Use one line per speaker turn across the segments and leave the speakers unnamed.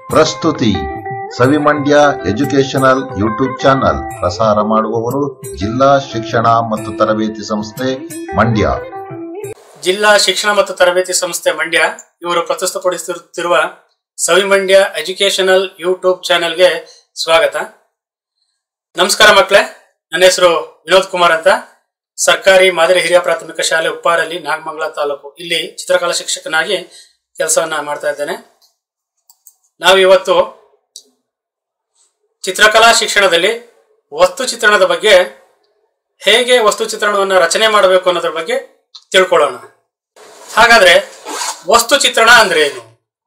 ಪ್ರಸ್ತುತಿ ಸವಿಮಂಡ್ಯ educational YouTube channel. ಪ್ರಸಾರ ಮಾಡುವವರು ಜಿಲ್ಲಾ ಶಿಕ್ಷಣ ಮತ್ತು ತರಬೇತಿ ಸಂಸ್ಥೆ ಮಂಡ್ಯ.
ಜಿಲ್ಲಾ ಶಿಕ್ಷಣ ಮತ್ತು ತರಬೇತಿ ಸಂಸ್ಥೆ ಮಂಡ್ಯ ಇವರು ಪ್ರಸ್ತುತಪಡಿಸುತ್ತಿರುವ ಸವಿಮಂಡ್ಯ ಎಜುಕೇಶನಲ್ ಯೂಟ್ಯೂಬ್ ಚಾನೆಲ್ಗೆ ಸ್ವಾಗತ. ನಮಸ್ಕಾರ ಮಕ್ಕಳೇ, ನನ್ನ ಹೆಸರು ವಿನೋದ್ ಕುಮಾರ್ ಅಂತ. ಸರ್ಕಾರಿ ಮಾದರಿ ಹಿರಿಯ ಪ್ರಾಥಮಿಕ ಶಾಲೆ ಉಪ್ಪಾರಲ್ಲಿ, ನಾಗಮಂಗಲ ತಾಲೂಕು, ಇಲ್ಲಿ ಚಿತ್ರಕಲಾ ಶಿಕ್ಷಕನಾಗಿ ಕೆಲಸವನ್ನ ಮಾಡ್ತಾ ಇದ್ದೇನೆ. ನಾವಿವತ್ತು ಚಿತ್ರಕಲಾ ಶಿಕ್ಷಣದಲ್ಲಿ ವಸ್ತು ಚಿತ್ರಣದ ಬಗ್ಗೆ, ಹೇಗೆ ವಸ್ತು ಚಿತ್ರಣವನ್ನು ರಚನೆ ಮಾಡಬೇಕು ಅನ್ನೋದ್ರ ಬಗ್ಗೆ ತಿಳ್ಕೊಳ್ಳೋಣ. ಹಾಗಾದ್ರೆ ವಸ್ತು ಚಿತ್ರಣ ಅಂದ್ರೆ ಏನು?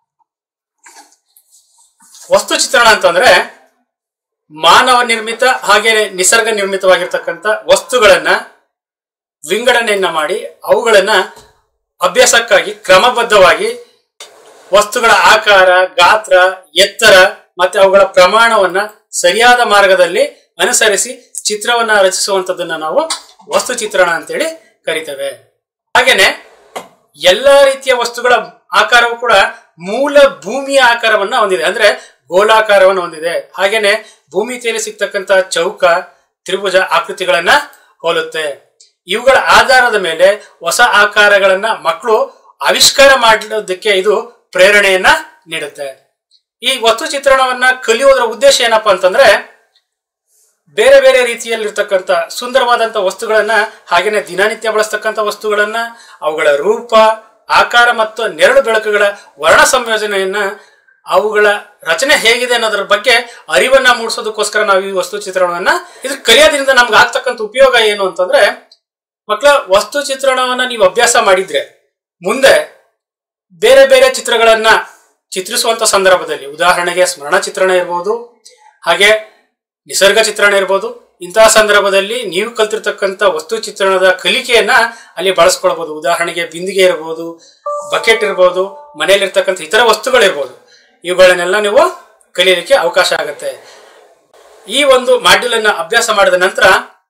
ವಸ್ತು ಚಿತ್ರಣ ಅಂತಂದ್ರೆ ಮಾನವ ನಿರ್ಮಿತ ಹಾಗೆ ನಿಸರ್ಗ ನಿರ್ಮಿತವಾಗಿರ್ತಕ್ಕಂಥ ವಸ್ತುಗಳನ್ನ ವಿಂಗಡಣೆಯನ್ನ ಮಾಡಿ ಅವುಗಳನ್ನ ಅಭ್ಯಾಸಕ್ಕಾಗಿ ಕ್ರಮಬದ್ಧವಾಗಿ ವಸ್ತುಗಳ ಆಕಾರ, ಗಾತ್ರ, ಎತ್ತರ ಮತ್ತೆ ಅವುಗಳ ಪ್ರಮಾಣವನ್ನ ಸರಿಯಾದ ಮಾರ್ಗದಲ್ಲಿ ಅನುಸರಿಸಿ ಚಿತ್ರವನ್ನ ರಚಿಸುವಂತದನ್ನ ನಾವು ವಸ್ತು ಚಿತ್ರಣ ಅಂತೇಳಿ ಕರಿತೇವೆ. ಹಾಗೇನೆ ಎಲ್ಲಾ ರೀತಿಯ ವಸ್ತುಗಳ ಆಕಾರವು ಕೂಡ ಮೂಲ ಭೂಮಿಯ ಆಕಾರವನ್ನ ಹೊಂದಿದೆ, ಅಂದ್ರೆ ಗೋಲಾಕಾರವನ್ನು ಹೊಂದಿದೆ. ಹಾಗೇನೆ ಭೂಮಿತಿಯಲ್ಲಿ ಸಿಗ್ತಕ್ಕಂಥ ಚೌಕ, ತ್ರಿಭುಜ ಆಕೃತಿಗಳನ್ನ ಹೋಲುತ್ತೆ. ಇವುಗಳ ಆಧಾರದ ಮೇಲೆ ಹೊಸ ಆಕಾರಗಳನ್ನ ಮಕ್ಕಳು ಆವಿಷ್ಕಾರ ಮಾಡೋದಕ್ಕೆ ಇದು ಪ್ರೇರಣೆಯನ್ನ ನೀಡುತ್ತೆ. ಈ ವಸ್ತು ಚಿತ್ರಣವನ್ನ ಕಲಿಯೋದ್ರ ಉದ್ದೇಶ ಏನಪ್ಪಾ ಅಂತಂದ್ರೆ, ಬೇರೆ ಬೇರೆ ರೀತಿಯಲ್ಲಿರ್ತಕ್ಕಂಥ ಸುಂದರವಾದಂತ ವಸ್ತುಗಳನ್ನ, ಹಾಗೇನೆ ದಿನನಿತ್ಯ ಬಳಸ್ತಕ್ಕಂಥ ವಸ್ತುಗಳನ್ನ, ಅವುಗಳ ರೂಪ, ಆಕಾರ ಮತ್ತು ನೆರಳು ಬೆಳಕುಗಳ ವರ್ಣ ಸಂಯೋಜನೆಯನ್ನ, ಅವುಗಳ ರಚನೆ ಹೇಗಿದೆ ಅನ್ನೋದ್ರ ಬಗ್ಗೆ ಅರಿವನ್ನ ಮೂಡಿಸೋದಕ್ಕೋಸ್ಕರ ನಾವು ಈ ವಸ್ತು ಚಿತ್ರಣವನ್ನ ಇದ್ರ ಕಲಿಯೋದ್ರಿಂದ ನಮ್ಗೆ ಆಗ್ತಕ್ಕಂಥ ಉಪಯೋಗ ಏನು ಅಂತಂದ್ರೆ, ಮಕ್ಕಳ ವಸ್ತು ಚಿತ್ರಣವನ್ನ ನೀವು ಅಭ್ಯಾಸ ಮಾಡಿದ್ರೆ ಮುಂದೆ ಬೇರೆ ಬೇರೆ ಚಿತ್ರಗಳನ್ನ ಚಿತ್ರಿಸುವಂತ ಸಂದರ್ಭದಲ್ಲಿ, ಉದಾಹರಣೆಗೆ ಸ್ಮರಣ ಚಿತ್ರಣ ಇರ್ಬೋದು, ಹಾಗೆ ನಿಸರ್ಗ ಚಿತ್ರಣ ಇರ್ಬೋದು, ಇಂತಹ ಸಂದರ್ಭದಲ್ಲಿ ನೀವು ಕಲ್ತಿರ್ತಕ್ಕಂಥ ವಸ್ತು ಚಿತ್ರಣದ ಕಲಿಕೆಯನ್ನ ಅಲ್ಲಿ ಬಳಸ್ಕೊಳ್ಬಹುದು. ಉದಾಹರಣೆಗೆ ಬಿಂದಿಗೆ ಇರ್ಬೋದು, ಬಕೆಟ್ ಇರ್ಬೋದು, ಮನೆಯಲ್ಲಿರ್ತಕ್ಕಂಥ ಇತರ ವಸ್ತುಗಳಿರ್ಬೋದು, ಇವುಗಳನ್ನೆಲ್ಲ ನೀವು ಕಲಿಯಲಿಕ್ಕೆ ಅವಕಾಶ ಆಗುತ್ತೆ. ಈ ಒಂದು ಮಾಡ್ಯೂಲ್ ಅನ್ನ ಅಭ್ಯಾಸ ಮಾಡಿದ ನಂತರ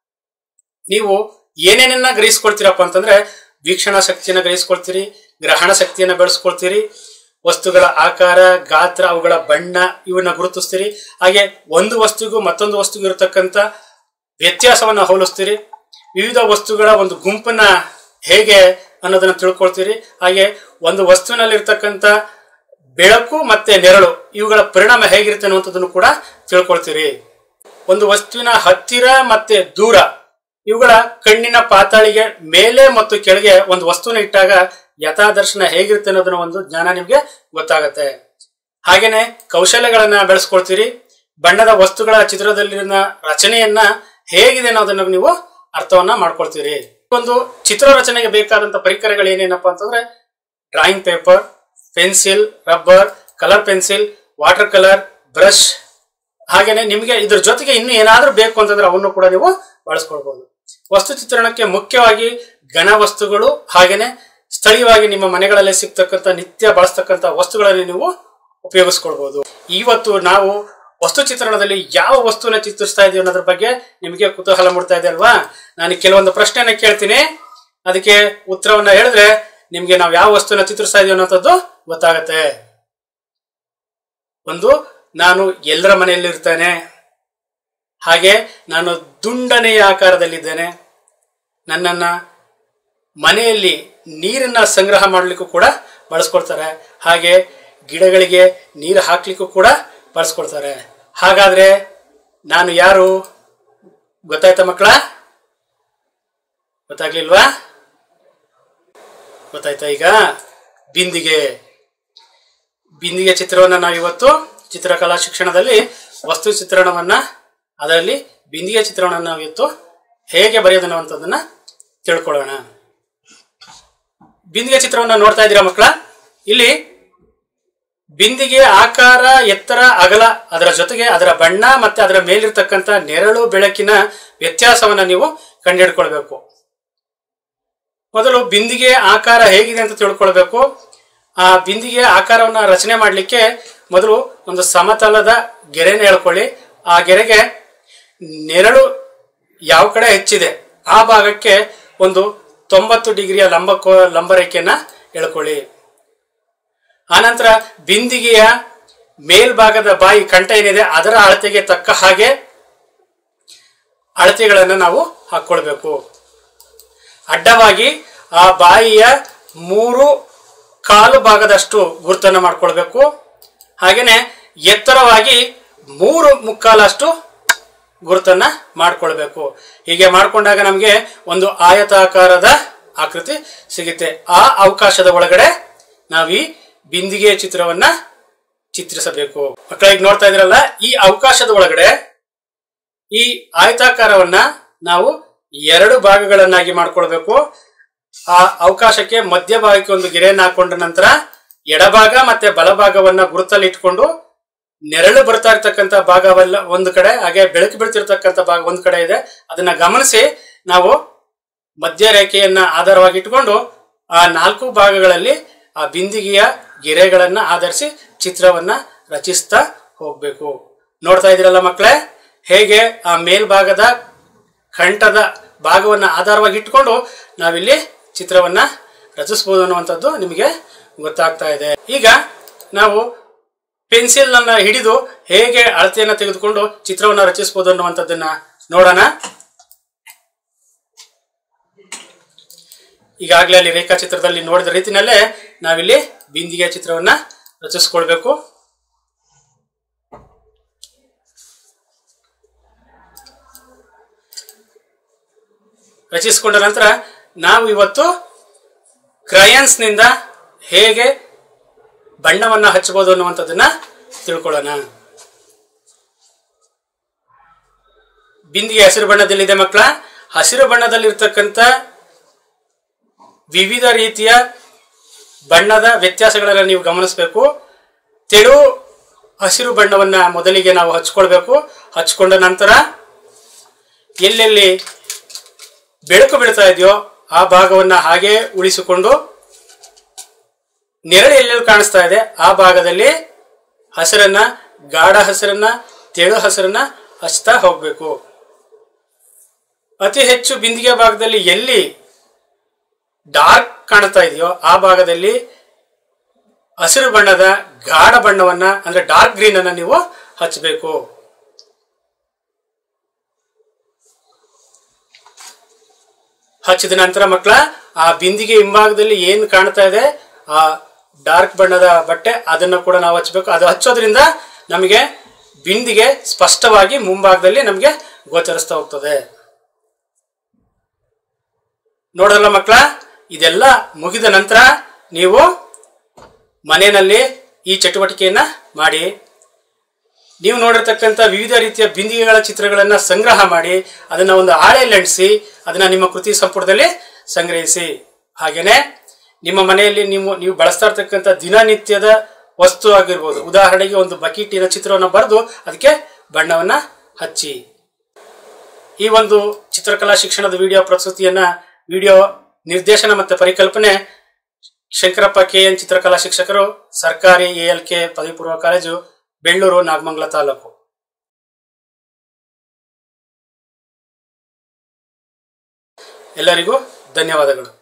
ನೀವು ಏನೇನನ್ನ ಗ್ರಹಿಸ್ಕೊಳ್ತೀರಪ್ಪ ಅಂತಂದ್ರೆ, ವೀಕ್ಷಣಾ ಶಕ್ತಿಯನ್ನ ಗ್ರಹಿಸ್ಕೊಳ್ತೀರಿ, ಗ್ರಹಣ ಶಕ್ತಿಯನ್ನ ಬೆಳೆಸ್ಕೊಳ್ತೀರಿ, ವಸ್ತುಗಳ ಆಕಾರ, ಗಾತ್ರ, ಅವುಗಳ ಬಣ್ಣ ಇವನ್ನ ಗುರುತಿಸ್ತೀರಿ. ಹಾಗೆ ಒಂದು ವಸ್ತುಗೂ ಮತ್ತೊಂದು ವಸ್ತುಗೂ ಇರತಕ್ಕಂಥ ವ್ಯತ್ಯಾಸವನ್ನ ಹೋಲಿಸ್ತೀರಿ. ವಿವಿಧ ವಸ್ತುಗಳ ಒಂದು ಗುಂಪನ್ನ ಹೇಗೆ ಅನ್ನೋದನ್ನ ತಿಳ್ಕೊಳ್ತೀರಿ. ಹಾಗೆ ಒಂದು ವಸ್ತುವಿನಲ್ಲಿರ್ತಕ್ಕಂಥ ಬೆಳಕು ಮತ್ತೆ ನೆರಳು ಇವುಗಳ ಪರಿಣಾಮ ಹೇಗಿರುತ್ತೆ ಅನ್ನುವಂಥದ್ದನ್ನು ಕೂಡ ತಿಳ್ಕೊಳ್ತೀರಿ. ಒಂದು ವಸ್ತುವಿನ ಹತ್ತಿರ ಮತ್ತೆ ದೂರ ಇವುಗಳ ಕಣ್ಣಿನ ಪಾತಾಳಿಗೆ ಮೇಲೆ ಮತ್ತು ಕೆಳಗೆ ಒಂದು ವಸ್ತುವಿನ ಇಟ್ಟಾಗ ಯಥಾದರ್ಶನ ಹೇಗಿರುತ್ತೆ ಅನ್ನೋದನ್ನ ಒಂದು ಜ್ಞಾನ ನಿಮ್ಗೆ ಗೊತ್ತಾಗತ್ತೆ. ಹಾಗೇನೆ ಕೌಶಲ್ಯಗಳನ್ನ ಬೆಳೆಸ್ಕೊಳ್ತೀರಿ. ಬಣ್ಣದ ವಸ್ತುಗಳ ಚಿತ್ರದಲ್ಲಿನ ರಚನೆಯನ್ನ ಹೇಗಿದೆ ಅನ್ನೋದನ್ನ ನೀವು ಅರ್ಥವನ್ನ ಮಾಡ್ಕೊಳ್ತೀರಿ. ಒಂದು ಚಿತ್ರ ರಚನೆಗೆ ಬೇಕಾದಂತ ಪರಿಕರಗಳು ಏನೇನಪ್ಪಾ ಅಂತಂದ್ರೆ, drawing paper, pencil, rubber, colour pencil, water colour, brush, ಹಾಗೇನೆ ನಿಮ್ಗೆ ಇದ್ರ ಜೊತೆಗೆ ಇನ್ನು ಏನಾದ್ರೂ ಬೇಕು ಅಂತಂದ್ರೆ ಅವನ್ನು ಕೂಡ ನೀವು ಬಳಸ್ಕೊಳ್ಬಹುದು. ವಸ್ತು ಚಿತ್ರಣಕ್ಕೆ ಮುಖ್ಯವಾಗಿ ಘನ ವಸ್ತುಗಳು ಹಾಗೇನೆ ಸ್ಥಳೀಯವಾಗಿ ನಿಮ್ಮ ಮನೆಗಳಲ್ಲಿ ಸಿಗ್ತಕ್ಕಂಥ ನಿತ್ಯ ಬಳಸ್ತಕ್ಕಂಥ ವಸ್ತುಗಳಲ್ಲಿ ನೀವು ಉಪಯೋಗಿಸ್ಕೊಳ್ಬಹುದು. ಇವತ್ತು ನಾವು ವಸ್ತು ಚಿತ್ರಣದಲ್ಲಿ ಯಾವ ವಸ್ತುವನ್ನ ಚಿತ್ರಿಸ್ತಾ ಇದೀವಿ ಅನ್ನೋದ್ರ ಬಗ್ಗೆ ನಿಮಗೆ ಕುತೂಹಲ ಮೂಡ್ತಾ ಇದೆ ಅಲ್ವಾ? ನಾನು ಕೆಲವೊಂದು ಪ್ರಶ್ನೆಯನ್ನ ಕೇಳ್ತೀನಿ, ಅದಕ್ಕೆ ಉತ್ತರವನ್ನ ಹೇಳಿದ್ರೆ ನಿಮ್ಗೆ ನಾವು ಯಾವ ವಸ್ತುವನ್ನ ಚಿತ್ರಿಸ್ತಾ ಇದೀವಿ ಅನ್ನೋಂಥದ್ದು ಗೊತ್ತಾಗತ್ತೆ. ಒಂದು, ನಾನು ಎಲ್ಲರ ಮನೆಯಲ್ಲಿ ಇರ್ತೇನೆ, ಹಾಗೆ ನಾನು ದುಂಡನೆಯ ಆಕಾರದಲ್ಲಿದ್ದೇನೆ, ನನ್ನನ್ನ ಮನೆಯಲ್ಲಿ ನೀರನ್ನ ಸಂಗ್ರಹ ಮಾಡಲಿಕ್ಕೂ ಕೂಡ ಬಳಸ್ಕೊಳ್ತಾರೆ, ಹಾಗೆ ಗಿಡಗಳಿಗೆ ನೀರು ಹಾಕ್ಲಿಕ್ಕೂ ಕೂಡ ಬಳಸ್ಕೊಳ್ತಾರೆ. ಹಾಗಾದ್ರೆ ನಾನು ಯಾರು ಗೊತ್ತಾಯ್ತಾ ಮಕ್ಕಳ? ಗೊತ್ತಾಗ್ಲಿಲ್ವಾ? ಗೊತ್ತಾಯ್ತಾ ಈಗ? ಬಿಂದಿಗೆ. ಬಿಂದಿಗೆ ಚಿತ್ರವನ್ನ ನಾವು ಇವತ್ತು ಚಿತ್ರಕಲಾ ಶಿಕ್ಷಣದಲ್ಲಿ ವಸ್ತು ಚಿತ್ರಣವನ್ನ, ಅದರಲ್ಲಿ ಬಿಂದಿಗೆ ಚಿತ್ರವನ್ನ ನಾವು ಇವತ್ತು ಹೇಗೆ ಬರೆಯೋದನ್ನೋದನ್ನ ತಿಳ್ಕೊಳ್ಳೋಣ. ಬಿಂದಿಗೆ ಚಿತ್ರವನ್ನ ನೋಡ್ತಾ ಇದ್ದೀರಾ ಮಕ್ಕಳ? ಇಲ್ಲಿ ಬಿಂದಿಗೆ ಆಕಾರ, ಎತ್ತರ, ಅಗಲ, ಅದರ ಜೊತೆಗೆ ಅದರ ಬಣ್ಣ ಮತ್ತೆ ಅದರ ಮೇಲಿರ್ತಕ್ಕಂಥ ನೆರಳು ಬೆಳಕಿನ ವ್ಯತ್ಯಾಸವನ್ನ ನೀವು ಕಂಡುಹಿಡ್ಕೊಳ್ಬೇಕು. ಮೊದಲು ಬಿಂದಿಗೆ ಆಕಾರ ಹೇಗಿದೆ ಅಂತ ತಿಳ್ಕೊಳ್ಬೇಕು. ಆ ಬಿಂದಿಗೆ ಆಕಾರವನ್ನ ರಚನೆ ಮಾಡಲಿಕ್ಕೆ ಮೊದಲು ಒಂದು ಸಮತಲದ ಗೆರೆನ ಹೇಳ್ಕೊಳ್ಳಿ. ಆ ಗೆರೆಗೆ ನೆರಳು ಯಾವ ಕಡೆ ಹೆಚ್ಚಿದೆ ಆ ಭಾಗಕ್ಕೆ ಒಂದು 90 ಡಿಗ್ರಿಯ ಲಂಬರೇಖೆಯನ್ನ ಎಳ್ಕೊಳ್ಳಿ. ಆನಂತರ ಬಿಂದಿಗೆಯ ಮೇಲ್ಭಾಗದ ಬಾಯಿ ಕಂಠ ಏನಿದೆ ಅದರ ಅಳತೆಗೆ ತಕ್ಕ ಹಾಗೆ ಅಳತೆಗಳನ್ನು ನಾವು ಹಾಕೊಳ್ಬೇಕು. ಅಡ್ಡವಾಗಿ ಆ ಬಾಯಿಯ 3/4 ಭಾಗದಷ್ಟು ಗುರುತನ್ನು ಮಾಡ್ಕೊಳ್ಬೇಕು. ಹಾಗೇನೆ ಎತ್ತರವಾಗಿ 3/3 ಗುರುತನ್ನ ಮಾಡ್ಕೊಳ್ಬೇಕು. ಹೀಗೆ ಮಾಡ್ಕೊಂಡಾಗ ನಮಗೆ ಒಂದು ಆಯತಾಕಾರದ ಆಕೃತಿ ಸಿಗುತ್ತೆ. ಆ ಅವಕಾಶದ ಒಳಗಡೆ ನಾವು ಈ ಬಿಂದಿಗೆ ಚಿತ್ರವನ್ನ ಚಿತ್ರಿಸಬೇಕು. ಮಕ್ಕಳಿಗೆ ನೋಡ್ತಾ ಇದ್ರಲ್ಲ, ಈ ಅವಕಾಶದ ಒಳಗಡೆ ಈ ಆಯತಾಕಾರವನ್ನ ನಾವು 2 ಭಾಗಗಳನ್ನಾಗಿ ಮಾಡ್ಕೊಳ್ಬೇಕು. ಆ ಅವಕಾಶಕ್ಕೆ ಮಧ್ಯಭಾಗಕ್ಕೆ ಒಂದು ಗೆರೆಯನ್ನು ಹಾಕೊಂಡ ನಂತರ ಎಡಭಾಗ ಮತ್ತೆ ಬಲಭಾಗವನ್ನ ಗುರುತಲ್ಲಿ ಇಟ್ಕೊಂಡು ನೆರಳು ಬರ್ತಾ ಇರ್ತಕ್ಕಂಥ ಭಾಗವಲ್ಲ ಒಂದು ಕಡೆ, ಹಾಗೆ ಬೆಳಕು ಬೀಳ್ತಿರ್ತಕ್ಕಂಥ ಭಾಗ ಒಂದ್ ಕಡೆ ಇದೆ. ಅದನ್ನ ಗಮನಿಸಿ ನಾವು ಮಧ್ಯ ರೇಖೆಯನ್ನ ಆಧಾರವಾಗಿ ಇಟ್ಕೊಂಡು ಆ 4 ಭಾಗಗಳಲ್ಲಿ ಆ ಬಿಂದಿಗೆಯ ಗೆರೆಗಳನ್ನ ಆಧರಿಸಿ ಚಿತ್ರವನ್ನ ರಚಿಸ್ತಾ ಹೋಗ್ಬೇಕು. ನೋಡ್ತಾ ಇದ್ದೀರಲ್ಲ ಮಕ್ಕಳೇ, ಹೇಗೆ ಆ ಮೇಲ್ಭಾಗದ ಕಂಠದ ಭಾಗವನ್ನ ಆಧಾರವಾಗಿ ಇಟ್ಕೊಂಡು ನಾವಿಲ್ಲಿ ಚಿತ್ರವನ್ನ ರಚಿಸಬಹುದು ಅನ್ನುವಂಥದ್ದು ನಿಮಗೆ ಗೊತ್ತಾಗ್ತಾ ಇದೆ. ಈಗ ನಾವು ಪೆನ್ಸಿಲ್ ಅನ್ನ ಹಿಡಿದು ಹೇಗೆ ಅಳತೆಯನ್ನ ತೆಗೆದುಕೊಂಡು ಚಿತ್ರವನ್ನ ರಚಿಸಬಹುದು ಅನ್ನುವಂಥದ್ದನ್ನ ನೋಡೋಣ. ಈಗಾಗಲೇ ಅಲ್ಲಿ ರೇಖಾಚಿತ್ರದಲ್ಲಿ ನೋಡಿದ ರೀತಿನಲ್ಲೇ ನಾವಿಲ್ಲಿ ಬಿಂದಿಗೆ ಚಿತ್ರವನ್ನ ರಚಿಸ್ಕೊಳ್ಬೇಕು. ರಚಿಸಿಕೊಂಡ ನಂತರ ನಾವು ಇವತ್ತು ಕ್ರಯನ್ಸ್ ನಿಂದ ಹೇಗೆ ಬಣ್ಣವನ್ನ ಹಚ್ಚಬಹುದು ಅನ್ನುವಂಥದ್ದನ್ನ ತಿಳ್ಕೊಳ್ಳೋಣ. ಬಿಂದಿಗೆ ಹಸಿರು ಬಣ್ಣದಲ್ಲಿದೆ ಮಕ್ಕಳ. ಹಸಿರು ಬಣ್ಣದಲ್ಲಿರ್ತಕ್ಕಂಥ ವಿವಿಧ ರೀತಿಯ ಬಣ್ಣದ ವ್ಯತ್ಯಾಸಗಳನ್ನ ನೀವು ಗಮನಿಸಬೇಕು. ತೆಳು ಹಸಿರು ಬಣ್ಣವನ್ನ ಮೊದಲಿಗೆ ನಾವು ಹಚ್ಕೊಳ್ಬೇಕು. ಹಚ್ಕೊಂಡ ನಂತರ ಎಲ್ಲೆಲ್ಲಿ ಬೆಳಕು ಬೀಳ್ತಾ ಇದೆಯೋ ಆ ಭಾಗವನ್ನ ಹಾಗೆ ಉಳಿಸಿಕೊಂಡು ನೆರಳು ಎಲ್ಲೆಲ್ಲಿ ಕಾಣಿಸ್ತಾ ಇದೆ ಆ ಭಾಗದಲ್ಲಿ ಹಸಿರನ್ನ, ಗಾಢ ಹಸಿರನ್ನ, ತೆಳು ಹಸಿರನ್ನ ಹಚ್ತಾ ಹೋಗ್ಬೇಕು. ಅತಿ ಹೆಚ್ಚು ಬಿಂದಿಗೆ ಭಾಗದಲ್ಲಿ ಎಲ್ಲಿ ಡಾರ್ಕ್ ಕಾಣ್ತಾ ಇದೆಯೋ ಆ ಭಾಗದಲ್ಲಿ ಹಸಿರು ಬಣ್ಣದ ಗಾಢ ಬಣ್ಣವನ್ನ ಅಂದ್ರೆ ಡಾರ್ಕ್ ಗ್ರೀನ್ ಅನ್ನ ನೀವು ಹಚ್ಚಬೇಕು. ಹಚ್ಚಿದ ನಂತರ ಮಕ್ಕಳ ಆ ಬಿಂದಿಗೆ ಹಿಂಭಾಗದಲ್ಲಿ ಏನು ಕಾಣ್ತಾ ಇದೆ ಆ ಡಾರ್ಕ್ ಬಣ್ಣದ ಬಟ್ಟೆ ಅದನ್ನ ಕೂಡ ನಾವು ಹಚ್ಚಬೇಕು. ಅದು ಹಚ್ಚೋದ್ರಿಂದ ನಮಗೆ ಬಿಂದಿಗೆ ಸ್ಪಷ್ಟವಾಗಿ ಮುಂಭಾಗದಲ್ಲಿ ನಮಗೆ ಗೋಚರಿಸ್ತಾ ಹೋಗ್ತದೆ. ನೋಡಲ್ಲ ಮಕ್ಕಳ, ಇದೆಲ್ಲ ಮುಗಿದ ನಂತರ ನೀವು ಮನೆಯಲ್ಲಿ ಈ ಚಟುವಟಿಕೆಯನ್ನ ಮಾಡಿ ನೀವು ನೋಡಿರ್ತಕ್ಕಂಥ ವಿವಿಧ ರೀತಿಯ ಬಿಂದಿಗೆಗಳ ಚಿತ್ರಗಳನ್ನ ಸಂಗ್ರಹ ಮಾಡಿ ಅದನ್ನ ಒಂದು ಹಾಳೆಯಲ್ಲಿ ಅಂಟಿಸಿ ಅದನ್ನ ನಿಮ್ಮ ಕೃತಿ ಸಂಪುಟದಲ್ಲಿ ಸಂಗ್ರಹಿಸಿ. ಹಾಗೇನೆ ನಿಮ್ಮ ಮನೆಯಲ್ಲಿ ನೀವು ಬಳಸ್ತಾ ಇರ್ತಕ್ಕಂಥ ದಿನನಿತ್ಯದ ವಸ್ತು ಆಗಿರ್ಬೋದು, ಉದಾಹರಣೆಗೆ ಒಂದು ಬಕೀಟಿನ ಚಿತ್ರವನ್ನು ಬರೆದು ಅದಕ್ಕೆ ಬಣ್ಣವನ್ನ ಹಚ್ಚಿ. ಈ ಒಂದು ಚಿತ್ರಕಲಾ ಶಿಕ್ಷಣದ ವಿಡಿಯೋ ಪ್ರಸ್ತುತಿಯನ್ನ ವಿಡಿಯೋ ನಿರ್ದೇಶನ ಮತ್ತು ಪರಿಕಲ್ಪನೆ ಶಂಕರಪ್ಪ KN ಚಿತ್ರಕಲಾ ಶಿಕ್ಷಕರು, ಸರ್ಕಾರಿ ALK ಪದವಿ ಪೂರ್ವ ಕಾಲೇಜು, ಬೆಳ್ಳೂರು, ನಾಗಮಂಗಲ ತಾಲೂಕು. ಎಲ್ಲರಿಗೂ ಧನ್ಯವಾದಗಳು.